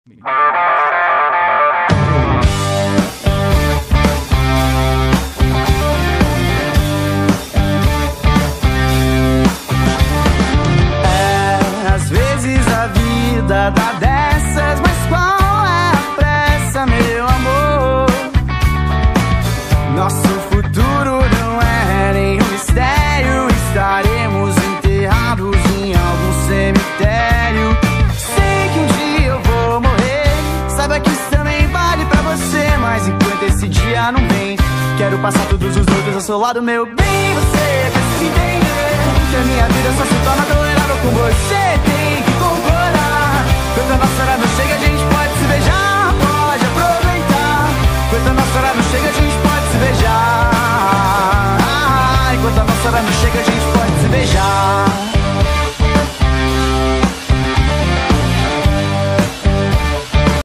Às vezes a vida dá dessas, mas qual é a pressa, meu amor? Nosso futuro não é nenhum mistério. Estaremos enterrados em algum cemitério. Sei que um dia eu vou morrer, saiba que isso também vale pra você. Mas enquanto esse dia não vem, quero passar todos os outros ao seu lado, meu bem. Você precisa entender que a minha vida só se torna tolerável com você. Tem que concordar, quando a nossa era